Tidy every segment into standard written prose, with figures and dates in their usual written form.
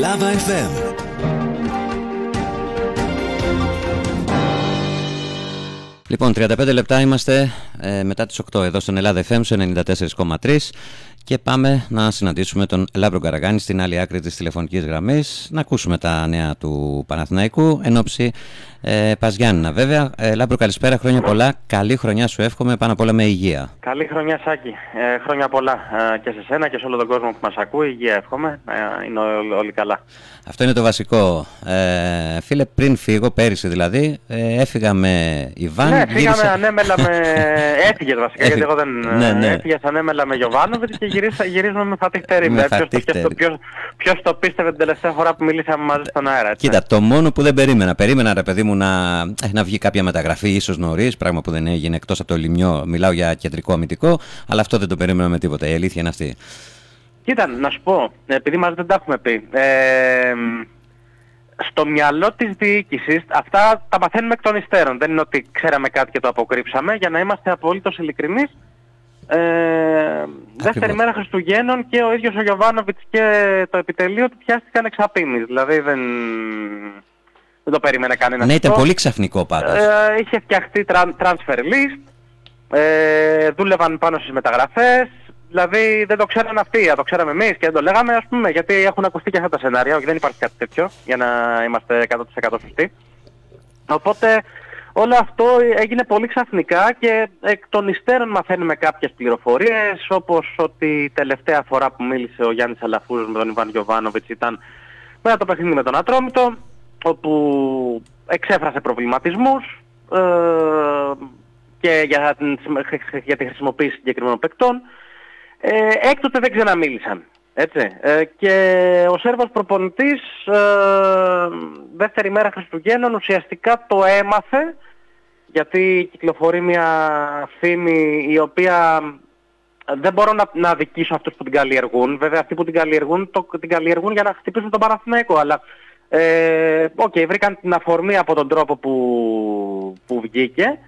Lava FM. Λοιπόν, 35 λεπτά είμαστε μετά τις 8 εδώ στον Ελλάδα FM, στο 94,3 και πάμε να συναντήσουμε τον Λάμπρο Καραγάνη στην άλλη άκρη της τηλεφωνικής γραμμής, να ακούσουμε τα νέα του Παναθηναϊκού εν ώψη Παζιάννηνα. Βέβαια, Λάμπρο, καλησπέρα, χρόνια πολλά, καλή χρονιά σου εύχομαι, πάνω απ' όλα με υγεία. Καλή χρονιά, Σάκη, χρόνια πολλά και σε σένα και σε όλο τον κόσμο που μας ακούει, υγεία εύχομαι, είναι όλοι καλά. Αυτό είναι το βασικό. Φίλε, πριν φύγω, πέρυσι δηλαδή, έφυγα με Ιβάν. Ναι, φύγαμε ανέμελα με... Έφυγες βασικά, γιατί εγώ δεν έφυγες ανέμελα με Γιοβάνοβιτς και γυρίζουμε με Φατίχ Τερίμ. Ποιος το πίστευε την τελευταία φορά που μιλήσαμε μαζί στον αέρα, έτσι. Κοίτα, το μόνο που δεν περίμενα ρε παιδί μου να βγει κάποια μεταγραφή ίσως νωρίς, πράγμα που δεν έγινε εκτός από το Λιμιό, μιλάω για κεντρικό αμυντικό, αλλά αυτό δεν το περίμενα με τίποτα, η αλήθεια είναι αυτή. Κοίτα, να σου πω, επειδή μας δεν τα έχουμε πει, στο μυαλό της διοίκησης αυτά τα μαθαίνουμε εκ των υστέρων. Δεν είναι ότι ξέραμε κάτι και το αποκρύψαμε, για να είμαστε απολύτως ειλικρινείς. Δεύτερη μέρα Χριστουγέννων και ο ίδιος ο Γιοβάνοβιτς και το επιτελείο του πιάστηκαν εξαπίνης. Δηλαδή δεν το περίμενε κανένας. Ναι, ήταν πολύ ξαφνικό πάντως. Είχε φτιαχτεί transfer list, δούλευαν πάνω στις μεταγραφές. Δηλαδή δεν το ξέραν αυτοί, το ξέραμε εμείς και δεν το λέγαμε, ας πούμε, γιατί έχουν ακουστεί και αυτά τα σενάρια, όχι δεν υπάρχει κάτι τέτοιο, για να είμαστε 100% σωστοί. Οπότε όλο αυτό έγινε πολύ ξαφνικά και εκ των υστέρων μαθαίνουμε κάποιες πληροφορίες, όπως ότι η τελευταία φορά που μίλησε ο Γιάννης Αλαφούζος με τον Ιβάν Γιοβάνοβιτς ήταν μετά το παιχνίδι με τον Ατρόμητο, όπου εξέφρασε προβληματισμούς και για τη χρησιμοποίηση συγκεκριμένων παικτών. Έκτοτε δεν ξαναμίλησαν, έτσι. Και ο Σέρβος προπονητής δεύτερη μέρα Χριστουγέννων ουσιαστικά το έμαθε, γιατί κυκλοφορεί μια φήμη η οποία δεν μπορώ να αδικήσω αυτούς που την καλλιεργούν. Βέβαια αυτοί που την καλλιεργούν για να χτυπήσουν τον Παναθηναϊκό, αλλά βρήκαν την αφορμή από τον τρόπο που βγήκε.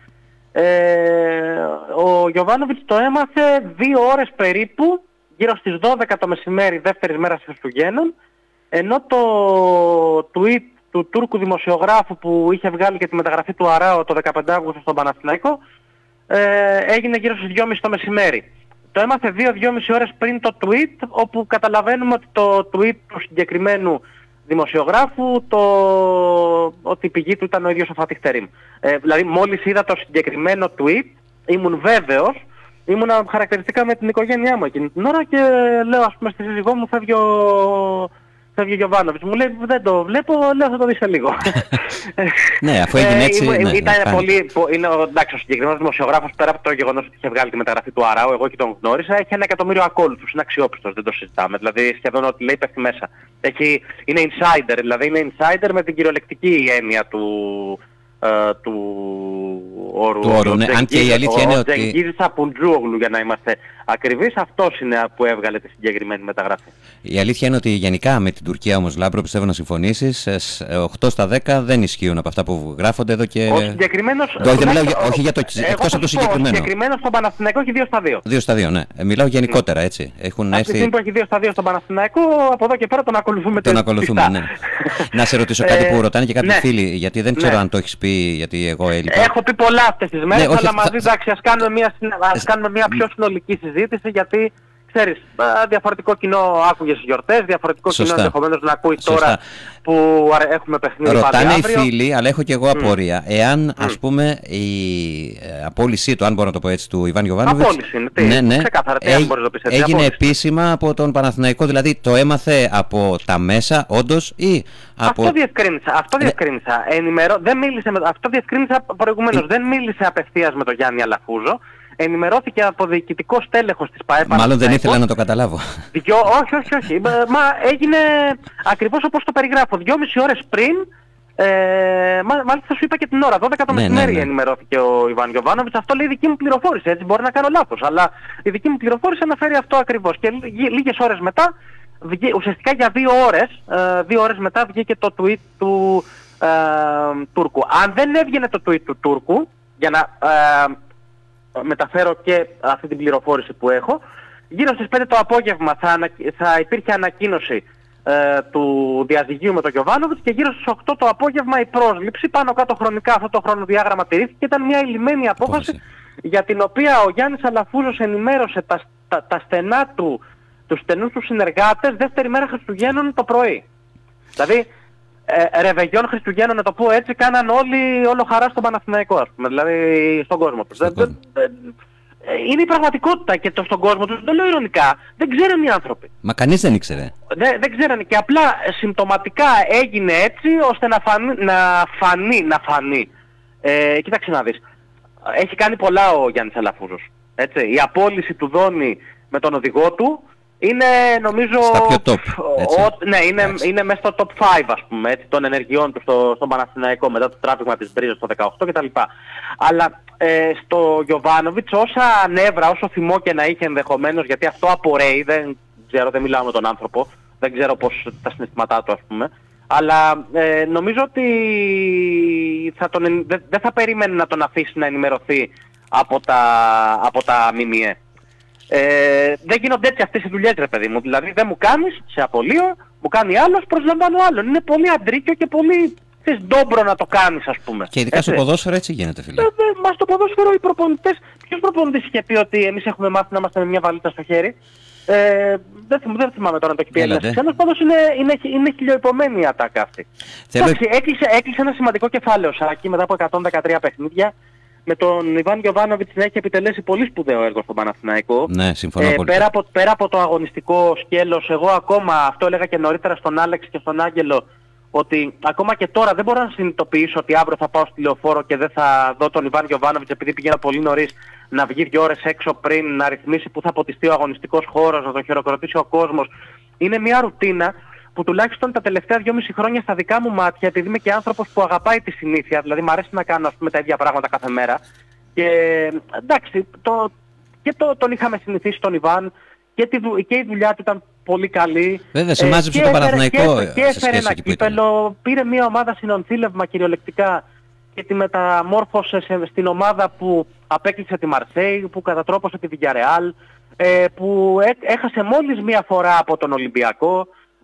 Ο Γιοβάνοβιτς το έμαθε 2 ώρες περίπου, γύρω στις 12 το μεσημέρι δεύτερης μέρας Χριστουγέννων, ενώ το tweet του Τούρκου δημοσιογράφου που είχε βγάλει και τη μεταγραφή του Αράο το 15 Αύγουστο στον Παναθηναϊκό έγινε γύρω στις 2.30 το μεσημέρι. Το έμαθε 2-2,5 ώρες πριν το tweet, όπου καταλαβαίνουμε ότι το tweet του συγκεκριμένου δημοσιογράφου ότι η πηγή του ήταν ο ίδιος ο Φατίχ Τερίμ. Δηλαδή μόλις είδα το συγκεκριμένο tweet ήμουν βέβαιος, ήμουνα χαρακτηριστικά με την οικογένειά μου εκείνη την ώρα και λέω, ας πούμε, στη σύζυγό μου φεύγει ο Γιοβάνοβιτς. Μου λέει δεν το βλέπω, λέω θα το δεις σε λίγο. Ναι, αφού έγινε έτσι. Εντάξει, ο συγκεκριμένος δημοσιογράφος, πέρα από το γεγονός ότι είχε βγάλει τη μεταγραφή του Αράου, εγώ και τον γνώρισα, έχει 1 εκατομμύριο ακόλουθους, είναι αξιόπιστος, δεν το συζητάμε. Δηλαδή σχεδόν ό,τι λέει πέφτει μέσα. Είναι insider, δηλαδή είναι insider με την κυριολεκτική έννοια του όρου. Ναι, αν και η αλήθεια είναι ότι... Ο Τζενγκίζης Απουντζούογλου, για να είμαστε ακριβείς, αυτός είναι που έβγαλε τη συγκεκριμένη μεταγραφή. Η αλήθεια είναι ότι γενικά με την Τουρκία όμως, Λάμπρο, πιστεύω να συμφωνήσεις, 8 στα 10 δεν ισχύουν από αυτά που γράφονται εδώ και... Ο συγκεκριμένος... Όχι για το... εκτός από το συγκεκριμένο. Ο συγκεκριμένος στον Παναθηναϊκό έχει 2 στα 2. 2 στα 2, ναι. Μιλάω γενικότερα, έτσι. Έχουν έρθει... Αυτή τη στιγμή που έχει 2 στα 2 στον Παναθηναϊκό, από εδώ και πέρα τον ακολουθούμε. Ναι. Να σε ρωτήσω κάτι που ρωτάνε και κάποιοι φίλοι, γιατί δεν ξέρω αν το έχεις πει, γιατί εγώ έλειπα. Έχω πει πολλά αυτές τις μέρες, αλλά μαζί, εντάξει, ας κάνουμε μια πιο συνολική συζήτηση, γιατί ξέρεις, διαφορετικό κοινό άκουγε στις γιορτές, διαφορετικό κοινό ενδεχομένως να ακούει τώρα που έχουμε παιχνίδι πάλι αύριο. Ρωτάνε οι φίλοι, αλλά έχω και εγώ απορία. Εάν, ας πούμε, η απόλυσή του, αν μπορώ να το πω έτσι, του Ιβάν Γιοβάνοβιτς... Απόλυση είναι, ξεκάθαρα, αν μπορείς να το πεις έτσι. Έγινε επίσημα από τον Παναθηναϊκό, δηλαδή το έμαθε από τα μέσα, όντως, ή από... Αυτό διευκρίνησα. Αυτό διευκρίνησα προηγουμένως. Δεν μίλησε απευθείας με τον Γιάννη Αλαφούζο. Ενημερώθηκε από διοικητικό στέλεχος της ΠΑΕ. Μάλλον δεν ήθελα να το καταλάβω. Όχι. Μα έγινε ακριβώς όπως το περιγράφω. 2,5 ώρες πριν, μάλιστα σου είπα και την ώρα, 12 το μεσημέρι ενημερώθηκε ο Ιβάν Γιοβάνοβιτς. Αυτό λέει η δική μου πληροφόρηση, έτσι μπορεί να κάνω λάθος. Αλλά η δική μου πληροφόρηση αναφέρει αυτό ακριβώς. Και λίγες ώρες μετά, ουσιαστικά για 2 ώρες μετά βγήκε το tweet του Τούρκου. Αν δεν έβγαινε το tweet του Τούρκου, για να... μεταφέρω και αυτή την πληροφόρηση που έχω, γύρω στις 5 το απόγευμα θα υπήρχε ανακοίνωση του διαζυγίου με τον Γιοβάνοβιτς και γύρω στις 8 το απόγευμα η πρόσληψη. Πάνω κάτω χρονικά αυτό το χρονοδιάγραμμα τηρήθηκε και ήταν μια ηλυμένη απόφαση για την οποία ο Γιάννης Αλαφούζος ενημέρωσε τα στενά τους στενούς του συνεργάτες δεύτερη μέρα Χριστουγέννων το πρωί. Δηλαδή ρεβεγιόν Χριστουγέννων, να το πω έτσι, κάναν όλοι όλο χαρά στον Παναθηναϊκό, ας πούμε, δηλαδή στον κόσμο τους. Είναι η πραγματικότητα και στον κόσμο τους, το λέω ειρωνικά, δεν ξέραν οι άνθρωποι. Μα κανείς δεν ήξερε. Δεν ξέρανε και απλά συμπτωματικά έγινε έτσι ώστε να φανεί. Κοίταξε να δεις. Έχει κάνει πολλά ο Γιάννης Αλαφούζος. Έτσι. Η απόλυση του Δόνη με τον οδηγό του είναι νομίζω... Στα πιο top. Ναι, είναι μέσα στο top 5 ας πούμε, έτσι, των ενεργειών του στον Παναθηναϊκό μετά το τράβηγμα της Μπρίζας το 18 κτλ. Αλλά στο Γιοβάνοβιτς όσα νεύρα, όσο θυμό και να είχε ενδεχομένως, γιατί αυτό απορρέει, δεν ξέρω, δεν μιλάω με τον άνθρωπο, δεν ξέρω πώς τα συναισθήματά του ας πούμε, αλλά νομίζω ότι δεν θα περίμενε να τον αφήσει να ενημερωθεί από τα ΜΜΕ. Δεν γίνονται έτσι αυτές οι δουλειές ρε παιδί μου, δηλαδή δεν μου κάνεις, σε απολύω, μου κάνει άλλος, προσλαμβάνω άλλον. Είναι πολύ αντρίκιο και πολύ ντόμπρο να το κάνεις ας πούμε. Και ειδικά στο ποδόσφαιρο έτσι γίνεται φίλε. Μα στο ποδόσφαιρο οι προπονητές, ποιος προπονητής είχε πει ότι εμείς έχουμε μάθει να είμαστε με μια βαλίτσα στο χέρι? Δεν θυμάμαι τώρα να το έχει πει ένας ξένος, πάντως είναι χιλιοϊπωμένη η ατάκα αυτή. Εντάξει, έκλεισε ένα σημαντικό κεφάλαιο Σάκη μετά από 113 παιχνίδια. Με τον Ιβάν Γιοβάνοβιτς να έχει επιτελέσει πολύ σπουδαίο έργο στον Παναθηναϊκό. Ναι, συμφωνώ πολύ. Πέρα από το αγωνιστικό σκέλος, εγώ ακόμα, αυτό έλεγα και νωρίτερα στον Άλεξ και στον Άγγελο, ότι ακόμα και τώρα δεν μπορώ να συνειδητοποιήσω ότι αύριο θα πάω στη Λεωφόρο και δεν θα δω τον Ιβάν Γιοβάνοβιτς επειδή πηγαίνω πολύ νωρίς να βγει 2 ώρες έξω πριν, να ρυθμίσει που θα ποτιστεί ο αγωνιστικός χώρος, να τον χειροκροτήσει ο κόσμος. Είναι μια ρουτίνα που τουλάχιστον τα τελευταία 2,5 χρόνια στα δικά μου μάτια, επειδή είμαι και άνθρωπος που αγαπάει τη συνήθεια, δηλαδή μου αρέσει να κάνω ας πούμε τα ίδια πράγματα κάθε μέρα, και εντάξει, τον είχαμε συνηθίσει τον Ιβάν και η δουλειά του ήταν πολύ καλή. Βέβαια, σημάζεψε το Παναθηναϊκό και έφερε ένα κύπελο, πήρε μια ομάδα συνονθήλευμα κυριολεκτικά και τη μεταμόρφωσε στην ομάδα που απέκλεισε τη Μαρσέη, που κατατρόπωσε τη Villarreal, που έχασε μόλις μία φορά από τον Ολυμπιακό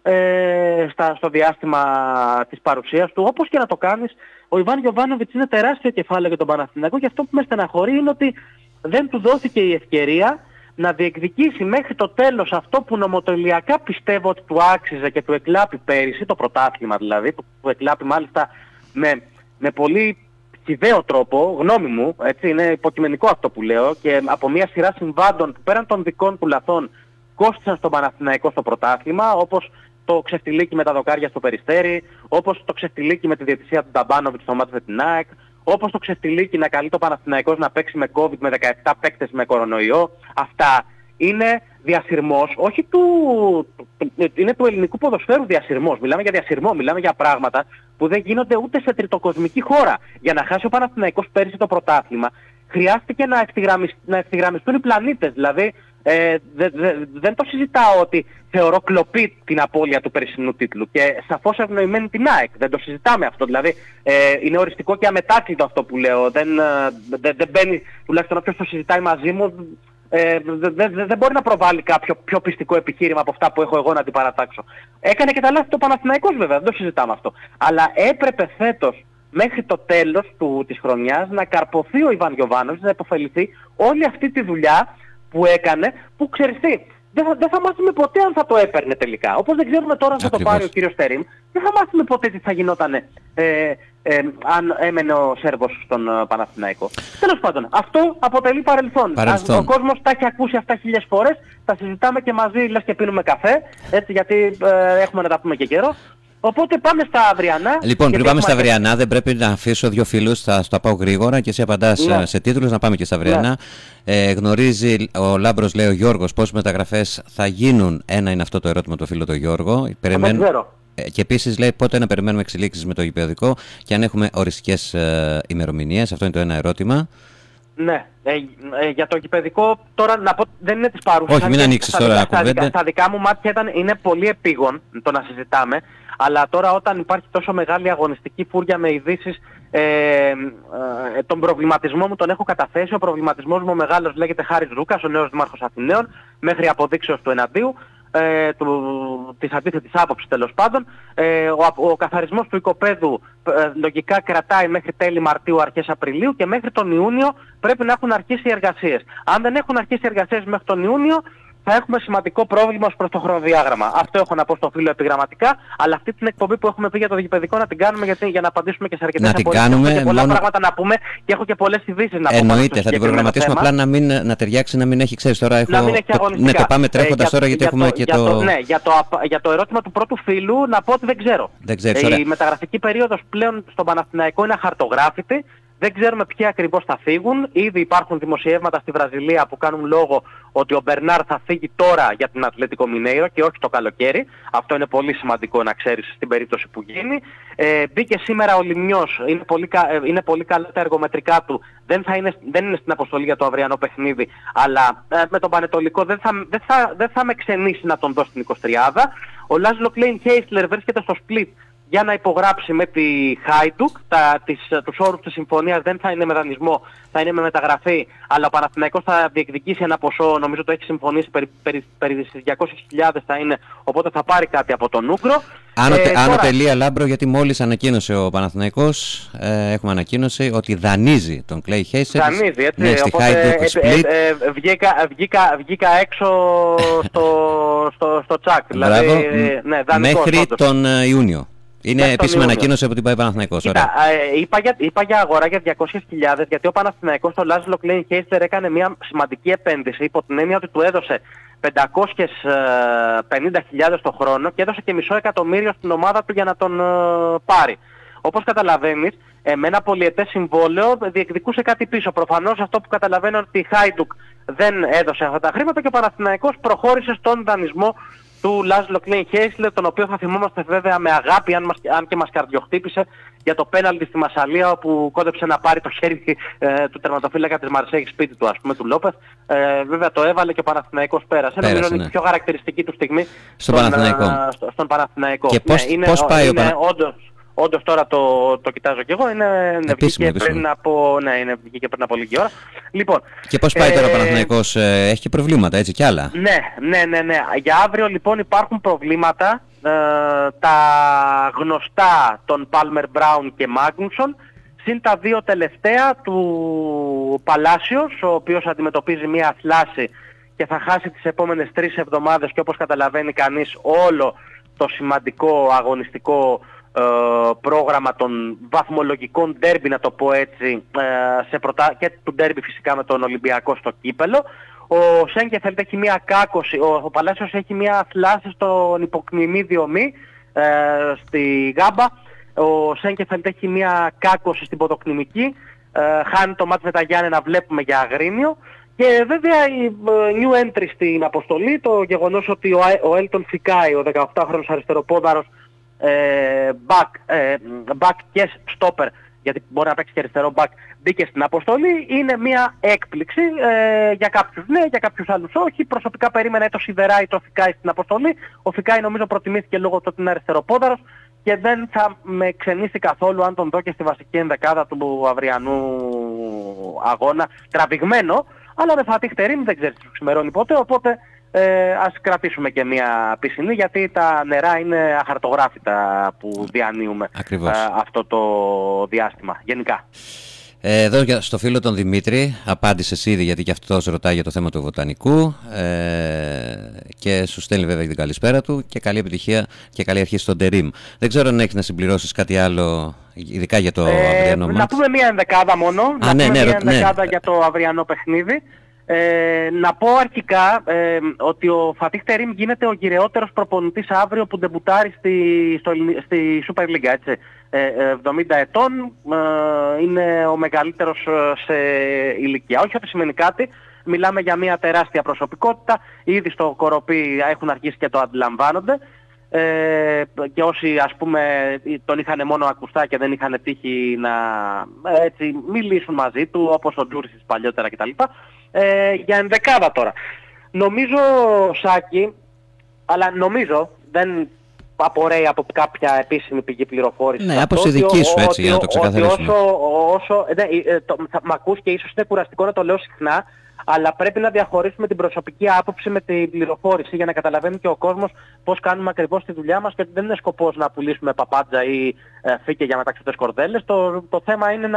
στο διάστημα της παρουσίας του. Όπως και να το κάνεις, ο Ιβάν Γιοβάνοβιτς είναι τεράστιο κεφάλαιο για τον Παναθηναϊκό και αυτό που με στεναχωρεί είναι ότι δεν του δόθηκε η ευκαιρία να διεκδικήσει μέχρι το τέλος αυτό που νομοτελειακά πιστεύω ότι του άξιζε και του εκλάπη πέρυσι, το πρωτάθλημα δηλαδή, του εκλάπη μάλιστα με πολύ χυδαίο τρόπο, γνώμη μου, έτσι, είναι υποκειμενικό αυτό που λέω, και από μια σειρά συμβάντων που πέραν των δικών του λαθών κόστησαν στον Παναθηναϊκό στο πρωτάθλημα, όπως το ξεφτιλίκι με τα δοκάρια στο Περιστέρι, όπως το ξεφτιλίκι με τη διαιτησία του Νταμπάνοβιτς στο μάτι με την ΑΕΚ, όπως το ξεφτιλίκι να καλεί το Παναθηναϊκός να παίξει με COVID με 17 παίκτες με κορονοϊό. Αυτά είναι διασυρμός, όχι είναι του ελληνικού ποδοσφαίρου διασυρμός. Μιλάμε για διασυρμό, μιλάμε για πράγματα που δεν γίνονται ούτε σε τριτοκοσμική χώρα. Για να χάσει ο Παναθηναϊκός πέρυσι το πρωτάθλημα, χρειάστηκε να ευθυγραμμιστούν οι πλανήτες. Δηλαδή, δεν το συζητάω ότι θεωρώ κλοπή την απώλεια του περσινού τίτλου και σαφώς ευνοημένη την ΑΕΚ. Δεν το συζητάμε αυτό. Δηλαδή, είναι οριστικό και αμετάκλητο αυτό που λέω. Δεν μπαίνει, τουλάχιστον όποιος το συζητάει μαζί μου, δεν μπορεί να προβάλλει κάποιο πιο πιστικό επιχείρημα από αυτά που έχω εγώ να την παρατάξω. Έκανε και τα λάθη το Παναθηναϊκός βέβαια, δεν το συζητάμε αυτό. Αλλά έπρεπε φέτος μέχρι το τέλος της χρονιάς να καρποθεί ο Ιβάν Γιοβάνοβιτς, να υποφεληθεί όλη αυτή τη δουλειά που έκανε, που ξέρεις τι, δεν θα μάθουμε ποτέ αν θα το έπαιρνε τελικά. Όπως δεν ξέρουμε τώρα αν θα το πάρει ο κύριος Τερίμ, δεν θα μάθουμε ποτέ τι θα γινόταν αν έμενε ο Σέρβος στον Παναθηναϊκό. Τέλος πάντων, αυτό αποτελεί παρελθόν. Ο κόσμος τα έχει ακούσει αυτά 1000 φορές, τα συζητάμε και μαζί, λες και πίνουμε καφέ, έτσι, γιατί έχουμε να τα πούμε και καιρό. Οπότε πάμε στα αυριανά. Λοιπόν, πριν πάμε στα αυριανά, δεν πρέπει να αφήσω 2 φίλους, θα τα πάω γρήγορα και εσύ απαντάς σε τίτλους, να πάμε και στα αυριανά. Γνωρίζει ο Λάμπρος, λέει ο Γιώργος, πόσες μεταγραφές θα γίνουν? Ένα είναι αυτό το ερώτημα του φίλου του Γιώργο. Και επίσης λέει πότε να περιμένουμε εξελίξεις με το γηπεδικό και αν έχουμε οριστικές ημερομηνίες. Αυτό είναι το ένα ερώτημα. Ναι, για το γηπεδικό τώρα να πω δεν είναι της παρούσας. Όχι, μην ανοίξεις τώρα κουβέντα. Στα δικά μου μάτια είναι πολύ επίγον το να συζητάμε, αλλά τώρα όταν υπάρχει τόσο μεγάλη αγωνιστική φούρια με ειδήσεις, τον προβληματισμό μου τον έχω καταθέσει. Ο προβληματισμός μου ο μεγάλος λέγεται Χάρης Ρούκας, ο νέος δήμαρχος Αθηναίων, μέχρι αποδείξεως του εναντίου. της αντίθετης άποψης τέλος πάντων. Ο καθαρισμός του οικοπαίδου λογικά κρατάει μέχρι τέλη Μαρτίου, αρχές Απριλίου και μέχρι τον Ιούνιο πρέπει να έχουν αρχίσει οι εργασίες. Αν δεν έχουν αρχίσει οι εργασίες μέχρι τον Ιούνιο, θα έχουμε σημαντικό πρόβλημα ως προς το χρονοδιάγραμμα. Αυτό έχω να πω στο φίλο επιγραμματικά, αλλά αυτή την εκπομπή που έχουμε πει για το γηπαιδικό να την κάνουμε για να απαντήσουμε και σε αρκετές απορίες. Έχω και πολλά πράγματα να πούμε και έχω και πολλές ειδήσεις να πούμε. Εννοείται, θα την προγραμματίσουμε απλά να ταιριάξει, να μην έχει, ξέρεις τώρα. Να μην έχει αγωνιστικά. Ναι, το πάμε τρέχοντας τώρα γιατί έχουμε και το. Ναι, για το ερώτημα του πρώτου φίλου να πω ότι δεν ξέρω. Η μεταγραφική περίοδος πλέον στον Παναθηναϊκό είναι αχαρτογράφητη. Δεν ξέρουμε ποιοι ακριβώς θα φύγουν. Ήδη υπάρχουν δημοσιεύματα στη Βραζιλία που κάνουν λόγο ότι ο Μπερνάρ θα φύγει τώρα για την Ατλέτικο Μινέιρο και όχι το καλοκαίρι. Αυτό είναι πολύ σημαντικό να ξέρεις στην περίπτωση που γίνει. Μπήκε σήμερα ο Λιμνιός. Είναι πολύ καλά τα εργομετρικά του. Δεν είναι στην αποστολή για το αυριανό παιχνίδι. Αλλά με τον Πανετολικό δεν θα με ξενήσει να τον δω στην 23. Ο Λάζλο Κλέιν Χέισλερ βρίσκεται στο Split για να υπογράψει με τη Χάιντουκ. Τους όρους της συμφωνίας δεν θα είναι με δανεισμό, θα είναι με μεταγραφή, αλλά ο Παναθηναϊκός θα διεκδικήσει ένα ποσό, νομίζω το έχει συμφωνήσει, περί 200.000 θα είναι, οπότε θα πάρει κάτι από τον Ούγκρο. Άνω τελεία Λάμπρο, γιατί μόλις ανακοίνωσε ο Παναθηναϊκός, έχουμε ανακοίνωση ότι δανείζει τον Κλέι Χέισερ. Δανείζει, έτσι, ναι, στη Χάιντουκ Split. Βγήκα έξω στο τσάκ, δηλαδή, ναι, μέχρι τον Ιούνιο. Είναι επίσημη ανακοίνωση από την Παναθηναϊκός. Είπα για αγορά για 200.000 γιατί ο Παναθηναϊκός στο Λάζλο Κλέιν Χέισλερ έκανε μια σημαντική επένδυση υπό την έννοια ότι του έδωσε 550.000 το χρόνο και έδωσε και $500,000 στην ομάδα του για να τον πάρει. Όπως καταλαβαίνεις, με ένα πολυετές συμβόλαιο διεκδικούσε κάτι πίσω. Προφανώς αυτό που καταλαβαίνω ότι η Χάιντουκ δεν έδωσε αυτά τα χρήματα και ο Παναθηναϊκός προχώρησε στον δανεισμό του Λάζλο Κλέιν Χέισλερ, τον οποίο θα θυμόμαστε βέβαια με αγάπη, αν και μας καρδιοχτύπησε για το πέναλτι στη Μασσαλία, όπου κόντεψε να πάρει το χέρι του τερματοφύλακα της Μαρσέγης σπίτι του, ας πούμε, του Λόπεθ. Βέβαια το έβαλε και ο Παναθηναϊκός πέρασε. Νομίζω είναι η πιο χαρακτηριστική του στιγμή στον Παναθηναϊκό. Και πώς πάει ο Παναθηναϊκός? Όντως τώρα το κοιτάζω κι εγώ, βγήκε πριν από λίγη ώρα. Λοιπόν, και πώς πάει τώρα ο Παναθηναϊκός, έχει και προβλήματα έτσι κι άλλα? Ναι. Για αύριο λοιπόν υπάρχουν προβλήματα, τα γνωστά των Palmer Brown και Magnusson, συν τα δύο τελευταία του Παλάσιος, ο οποίος αντιμετωπίζει μια θλάση και θα χάσει τις επόμενες 3 εβδομάδες και όπως καταλαβαίνει κανείς όλο το σημαντικό αγωνιστικό πρόγραμμα των βαθμολογικών ντέρμπι, να το πω έτσι, και του ντέρμπι φυσικά με τον Ολυμπιακό στο κύπελο. Ο Σέγκεφελτ έχει μια κάκωση, ο Παλάσιος έχει μια θλάση στον υποκνημίδιο μη στη Γάμπα. Ο Σέγκεφελτ έχει μια κάκωση στην ποδοκνημική, χάνει το μάτς με τα Γιάννενα, βλέπουμε για Αγρίνιο. Και βέβαια η new entry στην αποστολή, το γεγονός ότι ο Έλτον Φικάη, ο 18χρονος αριστεροπόδαρος, back και stopper, γιατί μπορεί να παίξει και αριστερό back, μπήκε στην αποστολή, είναι μια έκπληξη για κάποιους ναι, για κάποιους άλλους όχι. Προσωπικά περίμενα το Σιδεράι, το Φικάι στην αποστολή. Ο Φικάι νομίζω προτιμήθηκε λόγω του ότι είναι αριστεροπόδαρος και δεν θα με ξενήσει καθόλου αν τον δω και στη βασική ενδεκάδα του αυριανού αγώνα τραβηγμένο, αλλά με Φατίχ Τερίμ δεν ξέρεις τι ξημερώνει ποτέ, οπότε ας κρατήσουμε και μια πισινή, γιατί τα νερά είναι αχαρτογράφητα που διανύουμε αυτό το διάστημα γενικά. Εδώ στο φίλο τον Δημήτρη, απάντησες ήδη γιατί και αυτός ρωτάει για το θέμα του βοτανικού και σου στέλνει βέβαια την καλησπέρα του και καλή επιτυχία και καλή αρχή στον Τερίμ. Δεν ξέρω αν έχεις να συμπληρώσεις κάτι άλλο, ειδικά για το αυριανό μάτς. Να πούμε μια ενδεκάδα μόνο, για το αυριανό παιχνίδι. Να πω αρχικά ότι ο Φατίχ Τερίμ γίνεται ο γυρεότερος προπονητής αύριο που ντεμπουτάρει στη Super League, έτσι. 70 ετών, είναι ο μεγαλύτερος σε ηλικία. Όχι ότι σημαίνει κάτι, μιλάμε για μια τεράστια προσωπικότητα, ήδη στο Κοροπή έχουν αρχίσει και το αντιλαμβάνονται. Και όσοι ας πούμε τον είχαν μόνο ακουστά και δεν είχαν τύχει να έτσι μιλήσουν μαζί του, όπως ο Τζούρσης παλιότερα κτλ. Για ενδεκάδα τώρα. Νομίζω, Σάκη, αλλά νομίζω, δεν απορρέει από κάποια επίσημη πηγή πληροφόρηση. Ναι, από στη δική σου έτσι, για να το ξεκαθαρίσουμε. Μ' ακούς και ίσως είναι κουραστικό να το λέω συχνά, αλλά πρέπει να διαχωρίσουμε την προσωπική άποψη με την πληροφόρηση για να καταλαβαίνει και ο κόσμος πώς κάνουμε ακριβώς τη δουλειά μας και ότι δεν είναι σκοπός να πουλήσουμε παπάντζα ή φύκε για μεταξωτές κορδέλες. Το θέμα είναι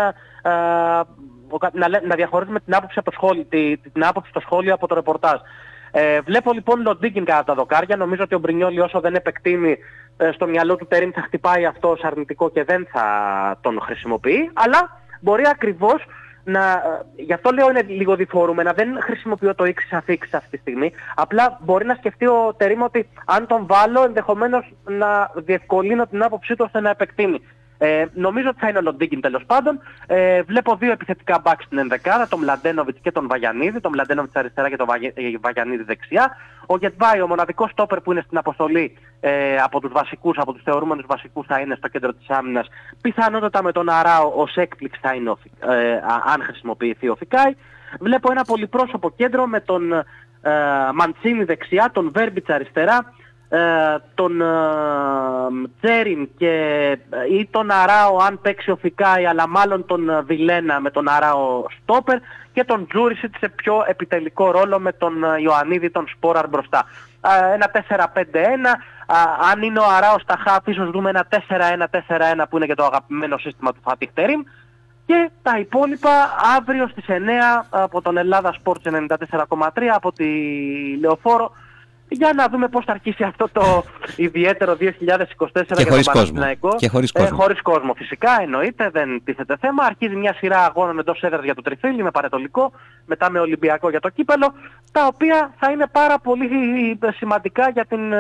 να διαχωρίσουμε την άποψη από το σχόλιο, την άποψη στο σχόλιο από το ρεπορτάζ. Βλέπω λοιπόν Λοντίγκιν κατά τα δοκάρια. Νομίζω ότι ο Μπρινιόλι όσο δεν επεκτείνει στο μυαλό του Τερίμ θα χτυπάει αυτό ως αρνητικό και δεν θα τον χρησιμοποιεί. Αλλά μπορεί ακριβώς γι' αυτό λέω είναι λίγο διφορούμενα. Δεν χρησιμοποιώ το X αφήξης αυτή τη στιγμή. Απλά μπορεί να σκεφτεί ο Τερίμ ότι αν τον βάλω ενδεχομένως να διευκολύνω την άποψή του ώστε να επεκτείνει. Νομίζω ότι θα είναι ο Λοντίγκιν τέλος πάντων. Βλέπω δύο επιθετικά μπακ στην ενδεκάδα, τον Μλαντένοβιτς και τον Βαγιανίδη. Τον Μλαντένοβιτς αριστερά και τον Βαγιανίδη δεξιά. Ο Γετβάη, ο μοναδικός στόπερ που είναι στην αποστολή από τους θεωρούμενους βασικούς, θα είναι στο κέντρο της άμυνας. Πιθανότατα με τον Αράο ως έκπληξη θα είναι αν χρησιμοποιηθεί ο Φικάη. Βλέπω ένα πολυπρόσωπο κέντρο με τον Μαντσίνη δεξιά, τον Βέρμπιτς αριστερά, τον Τσέριν ή τον Αράο αν παίξει ο Φικάη, αλλά μάλλον τον Βιλένα με τον Αράο στόπερ, και τον Τζούρισιτ σε πιο επιτελικό ρόλο με τον Ιωαννίδη, τον Σπόραρ μπροστά. Ένα 4-5-1, αν είναι ο Αράο στα χαφ ίσως δούμε ένα 4-1-4-1 που είναι και το αγαπημένο σύστημα του Φατίχ Τερίμ. Και τα υπόλοιπα αύριο στις 9 από τον Ελλάδα Sports 94,3 από τη Λεωφόρο, για να δούμε πώς θα αρχίσει αυτό το ιδιαίτερο 2024 και για τον Παναθηναϊκό. Και χωρίς κόσμο. Φυσικά, εννοείται, δεν τίθεται θέμα. Αρχίζει μια σειρά αγώνων εντός έδρας για το Τριφύλι με Παρετολικό, μετά με Ολυμπιακό για το Κύπελλο, τα οποία θα είναι πάρα πολύ σημαντικά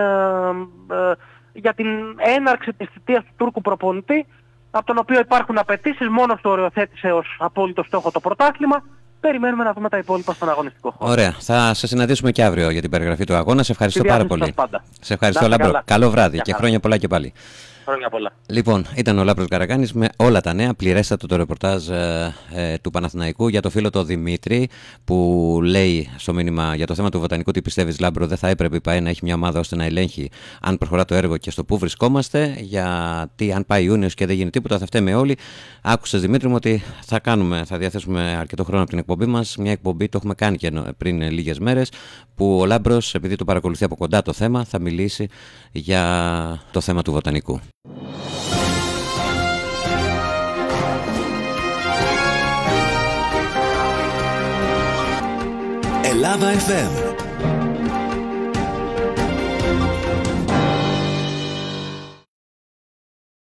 για την έναρξη της θητείας του Τούρκου προπονητή, από τον οποίο υπάρχουν απαιτήσεις, μόνος του οριοθέτησε ως απόλυτο στόχο το πρωτάθλημα. Περιμένουμε να δούμε τα υπόλοιπα στον αγωνιστικό χώρο. Ωραία. Θα σε συναντήσουμε και αύριο για την περιγραφή του αγώνα. Σε ευχαριστώ πάρα πολύ. Σε ευχαριστώ, Λάμπρο. Καλό βράδυ και χρόνια πολλά και πάλι. Χρόνια πολλά. Λοιπόν, ήταν ο Λάμπρος Καρακάνης με όλα τα νέα. Πληρέστατο το ρεπορτάζ του Παναθηναϊκού. Για το φίλο το Δημήτρη που λέει στο μήνυμα για το θέμα του βοτανικού, τι πιστεύεις, Λάμπρο, δεν θα έπρεπε η ΠΑΕ να έχει μια ομάδα ώστε να ελέγχει αν προχωρά το έργο και στο πού βρισκόμαστε? Γιατί αν πάει Ιούνιος και δεν γίνει τίποτα, θα φταίμε όλοι. Άκουσες, Δημήτρη μου, ότι θα διαθέσουμε αρκετό χρόνο από την εκπομπή μας. Μια εκπομπή, το έχουμε κάνει και πριν λίγες μέρες, που ο Λάμπρος, επειδή το παρακολουθεί από κοντά το θέμα, θα μιλήσει για το θέμα του βοτανικού. Ελλάδα FM